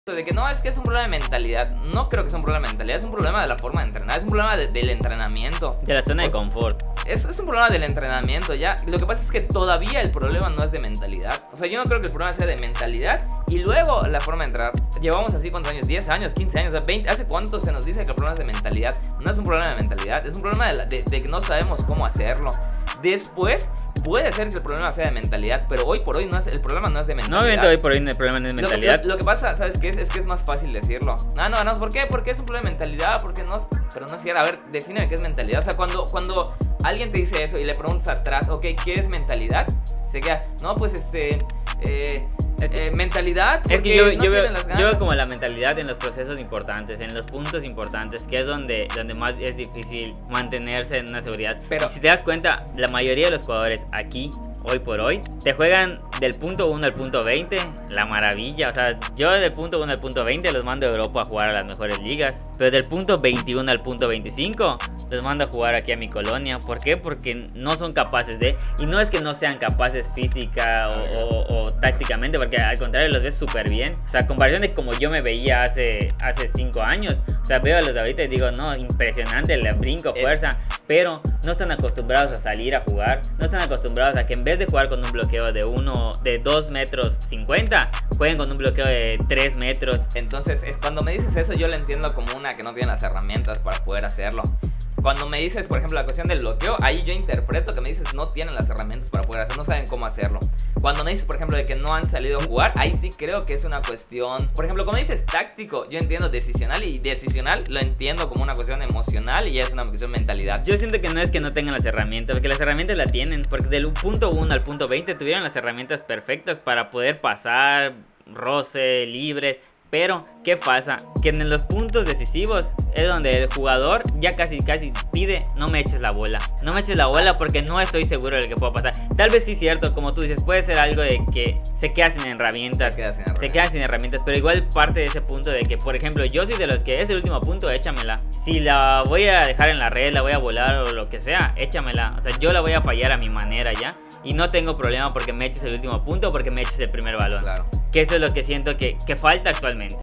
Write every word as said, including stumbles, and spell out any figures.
De que no, es que es un problema de mentalidad. No creo que sea un problema de mentalidad, es un problema de la forma de entrenar, es un problema de, del entrenamiento. De la zona o de confort. Es, es un problema del entrenamiento, ya. Lo que pasa es que todavía el problema no es de mentalidad. O sea, yo no creo que el problema sea de mentalidad y luego la forma de entrenar. Llevamos así cuántos años, diez años, quince años, o sea, veinte. ¿Hace cuánto se nos dice que el problema es de mentalidad? No es un problema de mentalidad, es un problema de, la, de, de que no sabemos cómo hacerlo. Después puede ser que el problema sea de mentalidad, pero hoy por hoy no es, el problema no es de mentalidad. No, obviamente hoy por hoy el problema no es mentalidad. Lo, lo, lo que pasa, ¿sabes qué? Es, es que es más fácil decirlo. No, no, no, ¿por qué? Porque es un problema de mentalidad, porque no, pero no es cierto. A ver, defíneme qué es mentalidad. O sea, cuando, cuando alguien te dice eso y le preguntas atrás, ok, ¿qué es mentalidad? Se queda, no, pues este, eh... Eh, mentalidad, es que yo, no yo, veo, yo veo como la mentalidad mentalidad en los procesos importantes, en los puntos importantes, que es donde, donde más es difícil mantenerse en una seguridad. Pero si te das cuenta, la mayoría de los jugadores aquí, hoy por hoy, te juegan del punto uno al punto veinte, la maravilla. O sea, yo del punto uno al punto veinte los mando a Europa a jugar a las mejores ligas, pero del punto veintiuno al punto veinticinco los mando a jugar aquí a mi colonia. ¿Por qué? Porque no son capaces de, y no es que no sean capaces física o, o, o tácticamente, porque que al contrario los ves súper bien. O sea, comparación de como yo me veía hace hace cinco años. O sea, veo a los de ahorita y digo, no, impresionante, le brinco, fuerza. Pero no están acostumbrados a salir a jugar. No están acostumbrados a que en vez de jugar con un bloqueo de uno, de dos metros cincuenta, jueguen con un bloqueo de tres metros. Entonces, es, cuando me dices eso, yo lo entiendo como una que no tiene las herramientas para poder hacerlo. Cuando me dices, por ejemplo, la cuestión del bloqueo, ahí yo interpreto que me dices no tienen las herramientas para poder hacerlo, no saben cómo hacerlo. Cuando me dices, por ejemplo, de que no han salido a jugar, ahí sí creo que es una cuestión, por ejemplo, como dices táctico, yo entiendo decisional, y decisional lo entiendo como una cuestión emocional y ya es una cuestión de mentalidad. Yo siento que no es que no tengan las herramientas, porque las herramientas la tienen, porque del punto uno al punto veinte tuvieron las herramientas perfectas para poder pasar, roce, libre. Pero, ¿qué pasa? Que en los puntos decisivos es donde el jugador ya casi casi pide, no me eches la bola. No me eches la bola porque no estoy seguro de lo que pueda pasar. Tal vez sí es cierto, como tú dices, puede ser algo de que se queda sin herramientas. Se queda sin herramientas. Se queda sin herramientas, pero igual parte de ese punto de que, por ejemplo, yo soy de los que es el último punto, échamela. Si la voy a dejar en la red, la voy a volar o lo que sea, échamela. O sea, yo la voy a fallar a mi manera ya. Y no tengo problema porque me eches el último punto o porque me eches el primer balón. Claro. Que eso es lo que siento que, que falta actualmente.